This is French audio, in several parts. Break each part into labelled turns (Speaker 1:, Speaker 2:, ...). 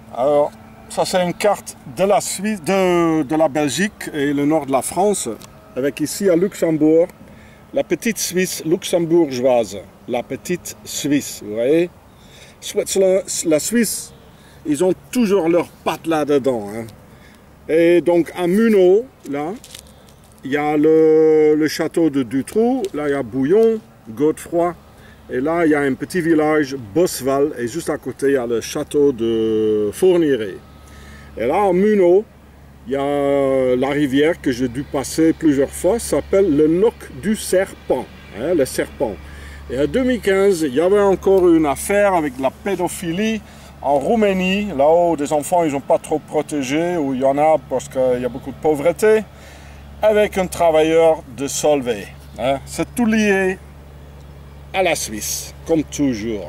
Speaker 1: Alors, ça c'est une carte de la Suisse, de la Belgique et le nord de la France, avec ici à Luxembourg, la petite Suisse luxembourgeoise, la petite Suisse, vous voyez. La Suisse, ils ont toujours leurs pattes là-dedans. Hein. Et donc à Munau, là, il y a le château de Dutroux, là il y a Bouillon, Godefroy, et là il y a un petit village, Bosval, et juste à côté il y a le château de Fourniret. Et là en Munau, il y a la rivière que j'ai dû passer plusieurs fois, s'appelle le Noc du Serpent, hein, le serpent. Et en 2015, il y avait encore une affaire avec la pédophilie en Roumanie, là où des enfants ils sont pas trop protégés, où il y en a parce qu'il y a beaucoup de pauvreté, avec un travailleur de Solvay. Hein. C'est tout lié à la Suisse, comme toujours.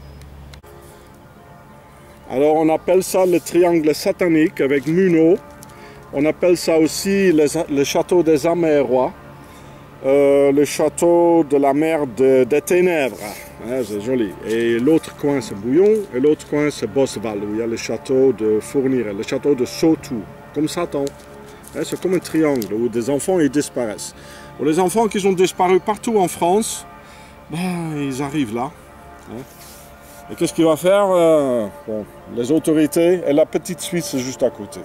Speaker 1: Alors on appelle ça le triangle satanique avec Munau. On appelle ça aussi le château des Amérois, le château de la mer des Ténèbres. Hein, c'est joli. Et l'autre coin c'est Bouillon et l'autre coin c'est Bosval, où il y a le château de Fourniret, le château de Sautou, comme Satan. Hein, c'est comme un triangle où des enfants ils disparaissent. Pour les enfants qui ont disparu partout en France, ben, ils arrivent là. Hein. Et qu'est-ce qu'il va faire bon, les autorités et la petite Suisse juste à côté.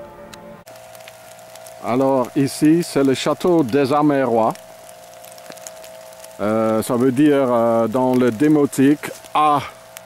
Speaker 1: Alors ici c'est le château des Amérois. Ça veut dire dans le démotique A.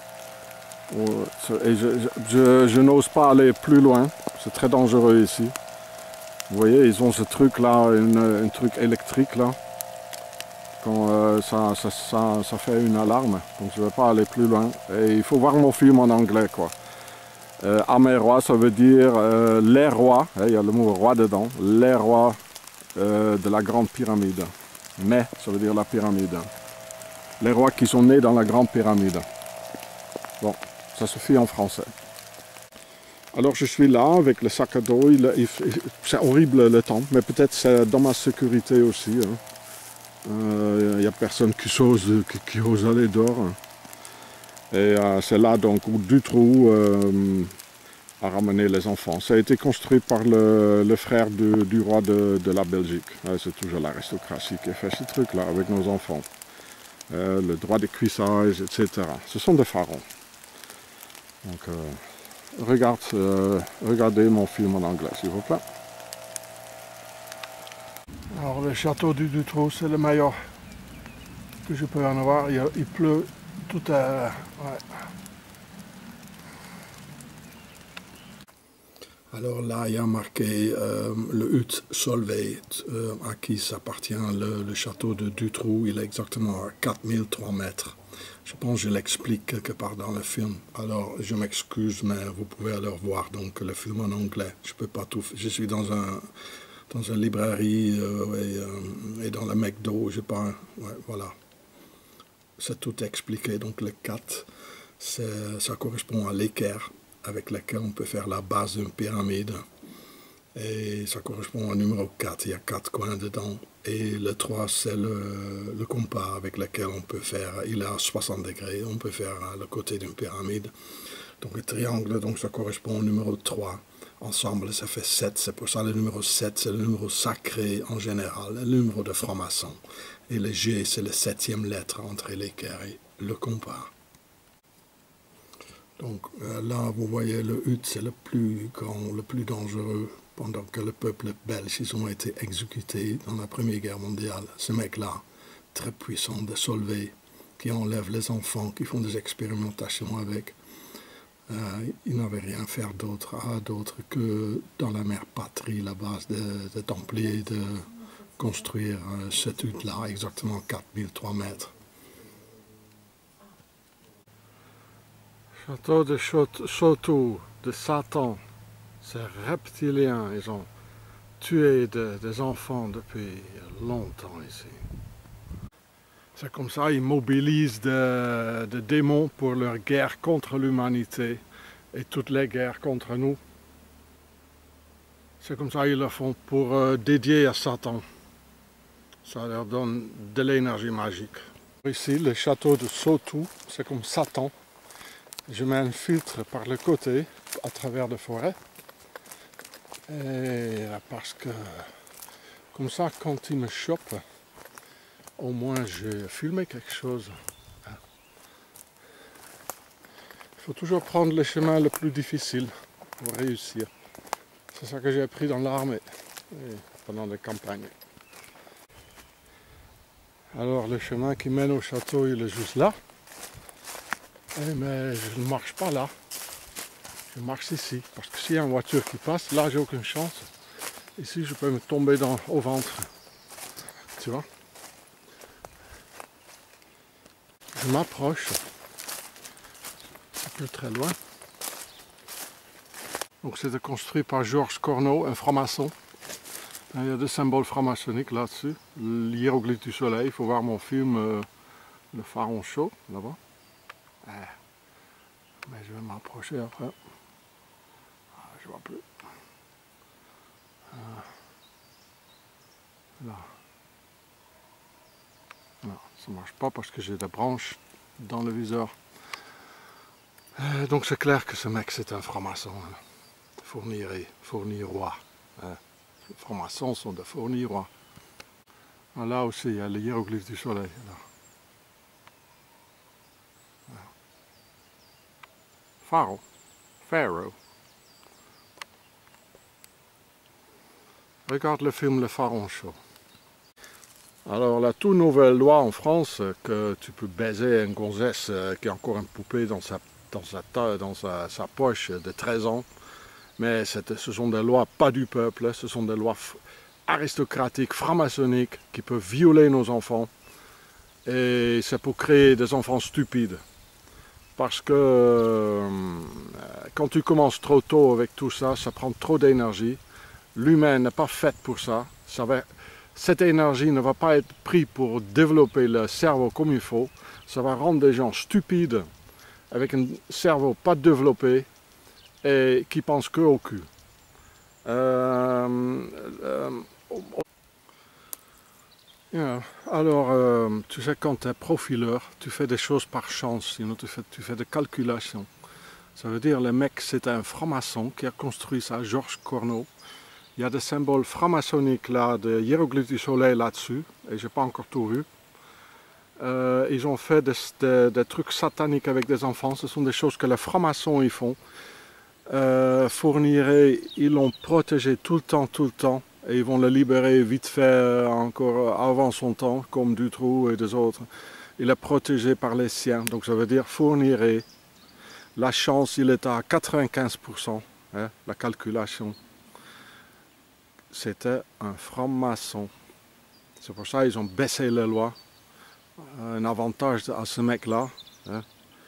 Speaker 1: Et je n'ose pas aller plus loin, c'est très dangereux ici. Vous voyez, ils ont ce truc là, un truc électrique là. Quand ça fait une alarme, donc je ne vais pas aller plus loin. Et il faut voir mon film en anglais quoi. Amérois, ça veut dire les rois, il y a le mot roi dedans, les rois de la grande pyramide. Mais, ça veut dire la pyramide. Les rois qui sont nés dans la grande pyramide. Bon, ça suffit en français. Alors je suis là avec le sac à dos, c'est horrible le temps, mais peut-être c'est dans ma sécurité aussi. Il n'y a personne qui ose aller dehors. Et c'est là donc où Dutroux a ramené les enfants. Ça a été construit par le frère du roi de la Belgique. C'est toujours l'aristocratie qui fait ce truc-là avec nos enfants. Le droit de cuissage, etc. Ce sont des pharaons. Donc, regardez mon film en anglais, s'il vous plaît. Alors, le château du Dutroux, c'est le meilleur que je peux en avoir. Il pleut tout à... Ouais. Alors là, il y a marqué le Hut Solvay, à qui s'appartient le château de Dutroux. Il est exactement à 4003 mètres. Je pense que je l'explique quelque part dans le film. Alors, je m'excuse, mais vous pouvez alors voir donc, le film en anglais. Je peux pas tout... Je suis dans une librairie et dans le McDo, je sais pas... Ouais, voilà. C'est tout expliqué. Donc, le 4, ça correspond à l'équerre, avec laquelle on peut faire la base d'une pyramide. Et ça correspond au numéro 4, il y a 4 coins dedans. Et le 3, c'est le compas avec lequel on peut faire, il est à 60 degrés, on peut faire le côté d'une pyramide. Donc le triangle, donc ça correspond au numéro 3. Ensemble, ça fait 7, c'est pour ça le numéro 7, c'est le numéro sacré en général, le numéro de franc-maçon. Et le G, c'est la 7e lettre entre l'équerre et le compas. Donc là, vous voyez, le Hut, c'est le plus grand, le plus dangereux, pendant que le peuple belge, ils ont été exécutés dans la Première Guerre mondiale. Ce mec-là, très puissant, de Solvay, qui enlève les enfants, qui font des expérimentations avec, il n'avait rien à faire d'autre que dans la mère patrie, la base des Templiers, de construire ce Hut-là, exactement 4003 mètres. Château de Sautou, de Satan, ces reptiliens, ils ont tué des enfants depuis longtemps ici. C'est comme ça, ils mobilisent des démons pour leur guerre contre l'humanité et toutes les guerres contre nous. C'est comme ça, ils le font pour dédier à Satan. Ça leur donne de l'énergie magique. Ici, le château de Sautou, c'est comme Satan. Je mets un filtre par le côté, à travers la forêt. Et parce que, comme ça, quand il me chope, au moins j'ai filmé quelque chose. Il faut toujours prendre le chemin le plus difficile pour réussir. C'est ça que j'ai appris dans l'armée, pendant les campagnes. Alors le chemin qui mène au château, il est juste là. Mais je ne marche pas là. Je marche ici. Parce que s'il y a une voiture qui passe, là j'ai aucune chance. Ici je peux me tomber au ventre. Tu vois? Je m'approche. C'est plus très loin. Donc c'était construit par Georges Corneau, un franc-maçon. Il y a des symboles franc-maçonniques là-dessus. L'hiéroglyphe du soleil, il faut voir mon film Le Pharaon chaud, là-bas. Mais je vais m'approcher après. Je vois plus. Là. Non, ça ne marche pas parce que j'ai des branches dans le viseur. Donc c'est clair que ce mec c'est un franc-maçon. Fournirois. Les francs-maçons sont des fournirois. Là aussi il y a le hiéroglyphe du soleil. Là. Pharaoh. Regarde le film Le Pharaon chaud. Alors la toute nouvelle loi en France, que tu peux baiser une gonzesse qui a encore une poupée dans sa poche de 13 ans, mais ce sont des lois pas du peuple, ce sont des lois aristocratiques, franc-maçonniques, qui peuvent violer nos enfants, et c'est pour créer des enfants stupides. Parce que quand tu commences trop tôt avec tout ça, ça prend trop d'énergie, l'humain n'est pas fait pour ça, cette énergie ne va pas être prise pour développer le cerveau comme il faut. Ça va rendre des gens stupides, avec un cerveau pas développé et qui pensent que au cul. Alors, tu sais, quand tu es profileur, tu fais des choses par chance, sinon tu fais des calculations. Ça veut dire le mec, c'est un franc-maçon qui a construit ça, Georges Corneau. Il y a des symboles franc-maçonniques là, de hiéroglyphes du soleil là-dessus, et j'ai pas encore tout vu. Ils ont fait des trucs sataniques avec des enfants, ce sont des choses que les francs-maçons ils font. Fourniret, ils l'ont protégé tout le temps, et ils vont le libérer vite fait encore avant son temps, comme Dutroux et des autres. Il est protégé par les siens, donc ça veut dire Fourniret. La chance, il est à 95%, hein, la calculation. C'était un franc-maçon. C'est pour ça qu'ils ont baissé les lois. Un avantage à ce mec-là. Hein.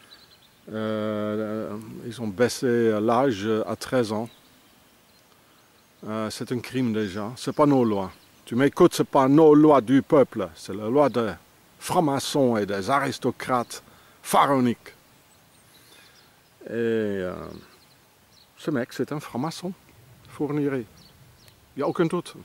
Speaker 1: Ils ont baissé l'âge à 13 ans. C'est un crime déjà. C'est pas nos lois. Tu m'écoutes, c'est pas nos lois du peuple. C'est la loi des francs-maçons et des aristocrates pharaoniques. Et ce mec, c'est un franc-maçon. Fourniret. Il n'y a aucun doute.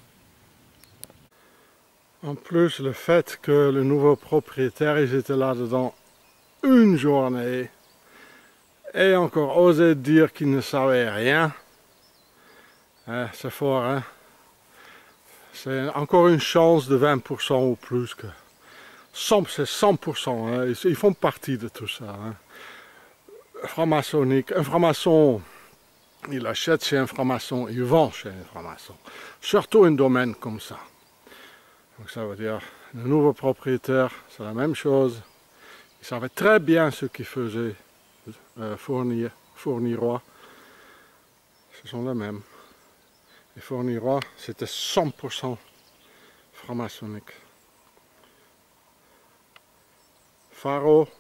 Speaker 1: En plus, le fait que le nouveau propriétaire, ils étaient là-dedans une journée et encore osé dire qu'ils ne savaient rien, c'est fort, hein? C'est encore une chance de 20% ou plus. C'est 100%, hein? Ils font partie de tout ça. Hein? Franc-maçonnique, un franc-maçon, il achète chez un franc-maçon, il vend chez un franc-maçon. Surtout un domaine comme ça. Donc ça veut dire, le nouveau propriétaire, c'est la même chose. Il savait très bien ce qu'il faisait, Fournirois. Ce sont les mêmes. Et Fournirois, c'était 100% franc-maçonnique. Pharaon,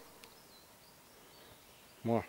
Speaker 1: moi.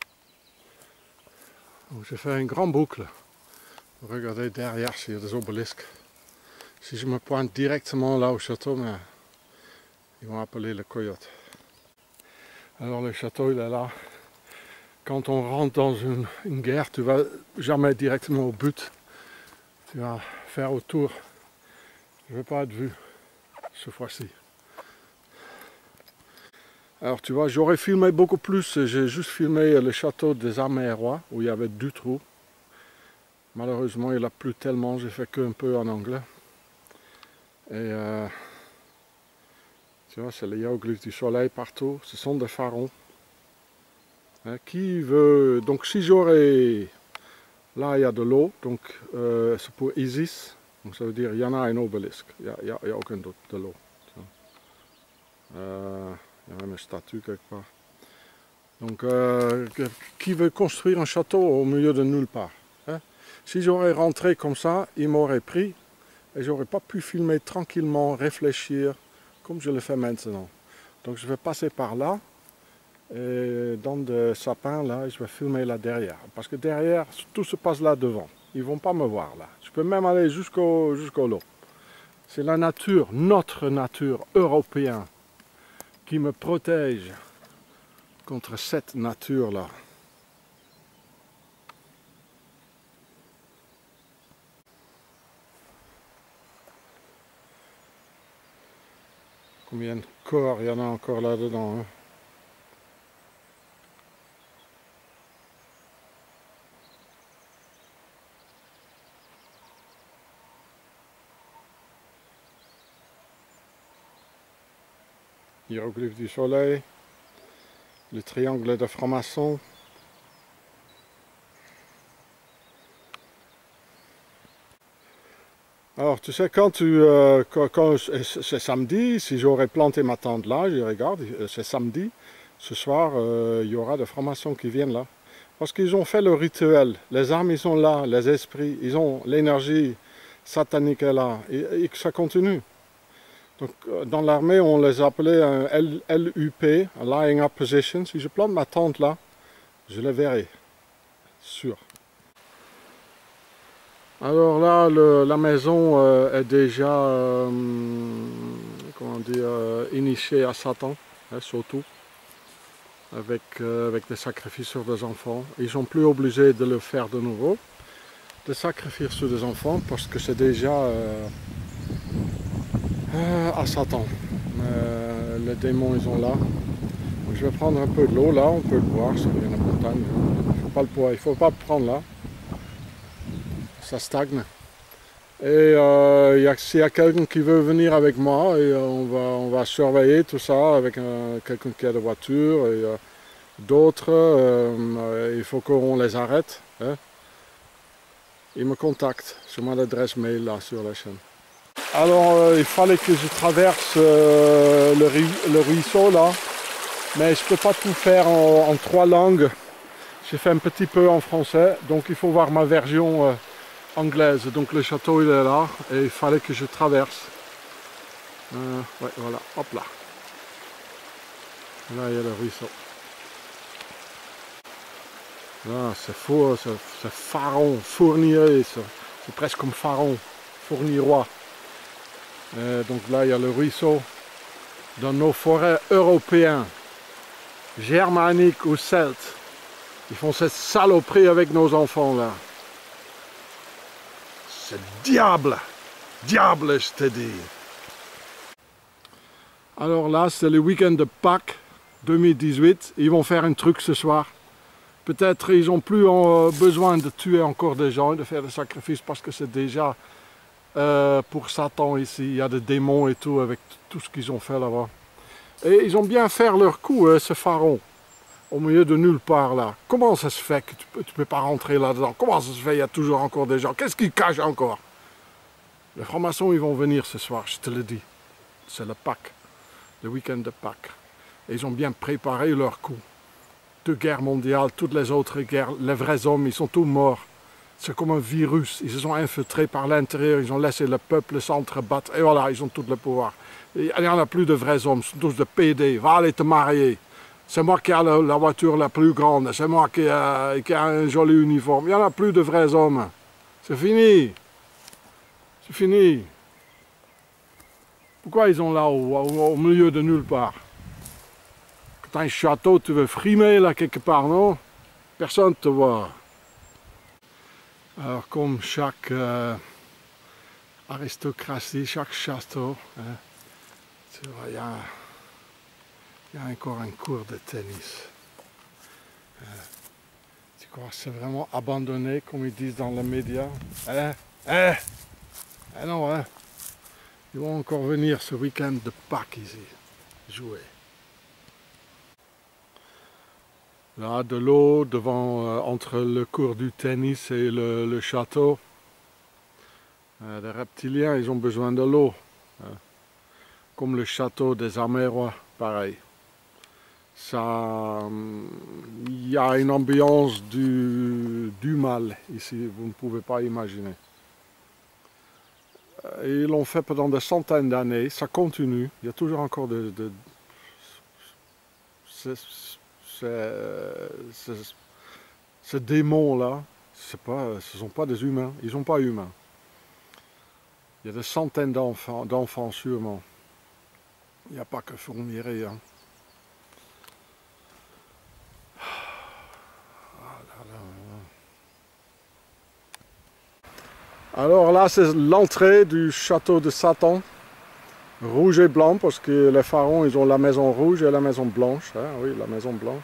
Speaker 1: Donc j'ai fait une grande boucle. Regardez derrière, il y a des obélisques. Si je me pointe directement là au château, mais ils vont appeler le coyote. Alors le château, il est là. Quand on rentre dans une guerre, tu vas jamais directement au but. Tu vas faire autour. Je ne veux pas être vu, cette fois-ci. Alors tu vois, j'aurais filmé beaucoup plus, j'ai juste filmé le château des Amérois, où il y avait du trou. Malheureusement, il n'y en a plus tellement, j'ai fait qu'un peu en anglais. Et tu vois, c'est les hiéroglyphes du soleil partout, ce sont des pharaons. Hein, qui veut... Donc si j'aurais... Là, il y a de l'eau, donc c'est pour Isis. Donc ça veut dire il y en a un obélisque, il n'y a aucun doute de l'eau. Il y a même une statue quelque part. Donc qui veut construire un château au milieu de nulle part, hein? Si j'aurais rentré comme ça, il m'aurait pris et j'aurais pas pu filmer tranquillement, réfléchir comme je le fais maintenant. Donc je vais passer par là et dans des sapins là, je vais filmer là derrière. Parce que derrière, tout se passe là devant. Ils vont pas me voir là. Je peux même aller jusqu'au lot. C'est la nature, notre nature européenne, qui me protège contre cette nature là. Combien de corps il y en a encore là-dedans, hein? Hiéroglyphe du soleil, le triangle de franc-maçon. Alors tu sais, quand c'est samedi, si j'aurais planté ma tente là, je regarde, c'est samedi, ce soir il y aura des francs-maçons qui viennent là. Parce qu'ils ont fait le rituel, les âmes ils sont là, les esprits, ils ont l'énergie satanique est là, et ça continue. Donc dans l'armée on les appelait un LUP, un Lying Up Position. Si je plante ma tente là, je les verrai, sûr. Alors là, la maison est déjà, comment dire, initiée à Satan, hein, surtout, avec des sacrifices sur des enfants. Ils ne sont plus obligés de le faire de nouveau, de sacrifier sur des enfants, parce que c'est déjà à Satan. Les démons, ils sont là. Donc, je vais prendre un peu de l'eau, là, on peut le boire, ça vient de la montagne. Il ne faut pas le prendre là, ça stagne. Et s'il y a quelqu'un qui veut venir avec moi, et on va surveiller tout ça avec quelqu'un qui a de voiture et d'autres, il faut qu'on les arrête, hein. Ils me contactent sur mon adresse mail là sur la chaîne. Alors il fallait que je traverse le ruisseau là, mais je ne peux pas tout faire en 3 langues. J'ai fait un petit peu en français, donc il faut voir ma version anglaise. Donc le château il est là et il fallait que je traverse. Ouais, voilà, hop là. Là il y a le ruisseau. Là c'est fou, c'est Pharaon, Fournier, c'est presque comme Pharaon, Fournirois. Donc là il y a le ruisseau. Dans nos forêts européennes, germaniques ou celtes, ils font cette saloperie avec nos enfants là. C'est diable, diable je te dis. Alors là c'est le week-end de Pâques 2018, ils vont faire un truc ce soir. Peut-être ils n'ont plus besoin de tuer encore des gens, de faire des sacrifices parce que c'est déjà pour Satan ici, il y a des démons et tout avec tout ce qu'ils ont fait là-bas. Et ils ont bien fait leur coup, ce pharaon, au milieu de nulle part là. Comment ça se fait que tu peux pas rentrer là-dedans? Comment ça se fait, il y a toujours encore des gens? Qu'est-ce qu'ils cachent encore? Les francs-maçons, ils vont venir ce soir, je te le dis. C'est le Pâques, le week-end de Pâques. Et ils ont bien préparé leur coup. 2 guerres mondiales, toutes les autres guerres, les vrais hommes, ils sont tous morts. C'est comme un virus, ils se sont infiltrés par l'intérieur, ils ont laissé le peuple s'entrebattre, et voilà, ils ont tout le pouvoir. Il n'y en a plus de vrais hommes, ce sont tous des PD, va aller te marier. C'est moi qui ai la voiture la plus grande, c'est moi qui a un joli uniforme. Il n'y en a plus de vrais hommes. C'est fini. C'est fini. Pourquoi ils sont là au milieu de nulle part? Quand tu as un château, tu veux frimer là quelque part, non? Personne ne te voit. Alors comme chaque aristocratie, chaque château, hein, tu vois, il Il y a encore un cours de tennis. Tu crois que c'est vraiment abandonné, comme ils disent dans les médias? Non, hein. Ils vont encore venir ce week-end de Pâques ici, jouer. Là, de l'eau devant, entre le cours du tennis et le château. Les reptiliens, ils ont besoin de l'eau. Comme le château des Amérois, pareil. Ça, il y a une ambiance du mal ici, vous ne pouvez pas imaginer. Ils l'ont fait pendant des centaines d'années, ça continue. Il y a toujours encore ces démons-là. Ce ne sont pas des humains, ils ne sont pas humains. Il y a des centaines d'enfants sûrement. Il n'y a pas que Fourniret. Hein. Alors là, c'est l'entrée du château de Satan. Rouge et blanc, parce que les pharaons, ils ont la maison rouge et la maison blanche. Hein, oui, la maison blanche.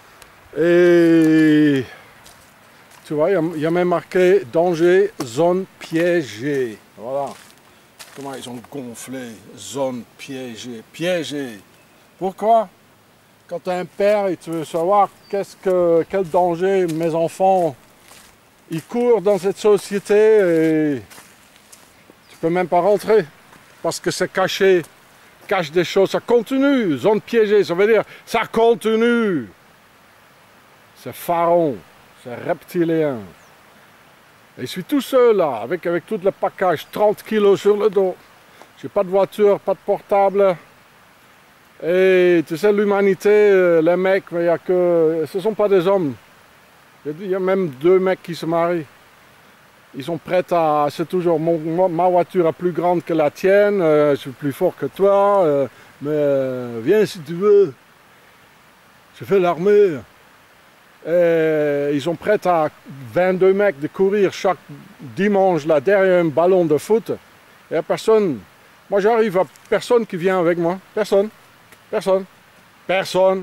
Speaker 1: Et tu vois, il y a même marqué danger, zone piégée. Voilà. Comment ils ont gonflé, zone piégée. Piégée. Pourquoi? Quand tu es un père et tu veux savoir quel danger mes enfants ils courent dans cette société et tu peux même pas rentrer. Parce que c'est caché, cache des choses, ça continue, zone piégée, ça veut dire, ça continue. C'est pharaon, c'est reptilien. Et je suis tout seul là, avec tout le package, 30 kilos sur le dos. J'ai pas de voiture, pas de portable. Et tu sais, l'humanité, les mecs, il y a que, ce sont pas des hommes. Il y a même 2 mecs qui se marient. Ils sont prêts à... C'est toujours ma voiture est plus grande que la tienne, je suis plus fort que toi, mais viens si tu veux. Je fais l'armée. Ils sont prêts à 22 mecs de courir chaque dimanche là derrière un ballon de foot. Il n'y a personne. Moi j'arrive à personne qui vient avec moi. Personne. Personne. Personne.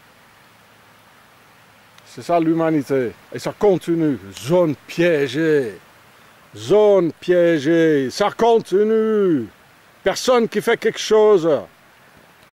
Speaker 1: C'est ça l'humanité. Et ça continue. Zone piégée. Zone piégée. Ça continue. Personne qui fait quelque chose.